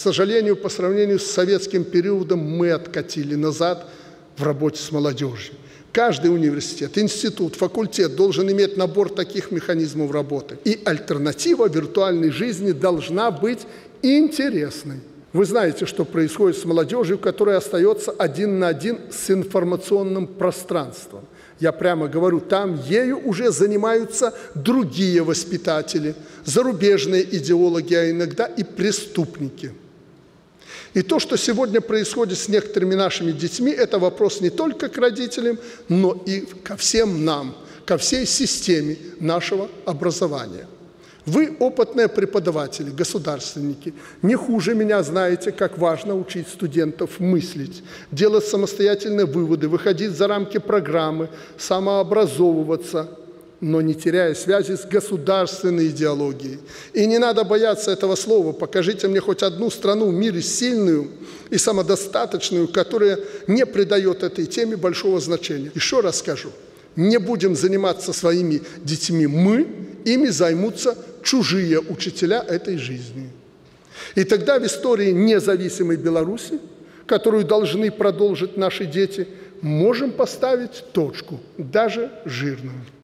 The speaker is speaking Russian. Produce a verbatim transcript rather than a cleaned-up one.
сожалению, по сравнению с советским периодом мы откатили назад в работе с молодежью. Каждый университет, институт, факультет должен иметь набор таких механизмов работы. И альтернатива виртуальной жизни должна быть интересной. Вы знаете, что происходит с молодежью, которая остается один на один с информационным пространством. Я прямо говорю, там ею уже занимаются другие воспитатели, зарубежные идеологи, а иногда и преступники. И то, что сегодня происходит с некоторыми нашими детьми, это вопрос не только к родителям, но и ко всем нам, ко всей системе нашего образования. Вы, опытные преподаватели, государственники, не хуже меня знаете, как важно учить студентов мыслить, делать самостоятельные выводы, выходить за рамки программы, самообразовываться, но не теряя связи с государственной идеологией. И не надо бояться этого слова. Покажите мне хоть одну страну в мире сильную и самодостаточную, которая не придает этой теме большого значения. Еще раз скажу, не будем заниматься своими детьми мы, ими займутся чужие учителя этой жизни. И тогда в истории независимой Беларуси, которую должны продолжить наши дети, можем поставить точку, даже жирную.